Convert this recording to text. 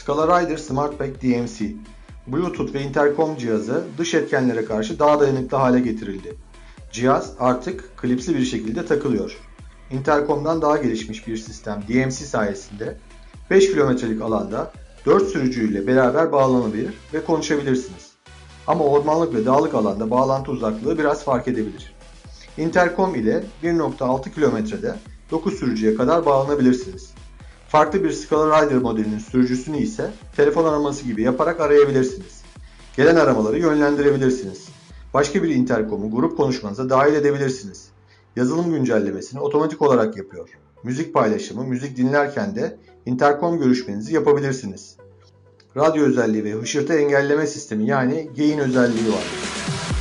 Scala Rider SmartPack DMC, Bluetooth ve interkom cihazı dış etkenlere karşı daha dayanıklı hale getirildi. Cihaz artık klipsli bir şekilde takılıyor. Interkom'dan daha gelişmiş bir sistem DMC sayesinde 5 kilometrelik alanda 4 sürücüyle beraber bağlanabilir ve konuşabilirsiniz. Ama ormanlık ve dağlık alanda bağlantı uzaklığı biraz fark edebilir. Interkom ile 1.6 kilometrede 9 sürücüye kadar bağlanabilirsiniz. Farklı bir Scala Rider modelinin sürücüsünü ise telefon araması gibi yaparak arayabilirsiniz. Gelen aramaları yönlendirebilirsiniz. Başka bir interkomu grup konuşmanıza dahil edebilirsiniz. Yazılım güncellemesini otomatik olarak yapıyor. Müzik paylaşımı, müzik dinlerken de interkom görüşmenizi yapabilirsiniz. Radyo özelliği ve hışırtı engelleme sistemi yani gain özelliği var.